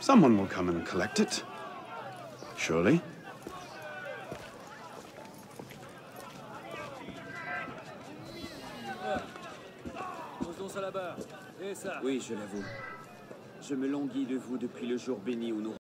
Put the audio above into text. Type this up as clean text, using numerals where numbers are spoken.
Someone will come and collect it. Surely. Posons ça là-bas. Et ça. Oui, je l'avoue. Je me languis de vous depuis le jour béni où nous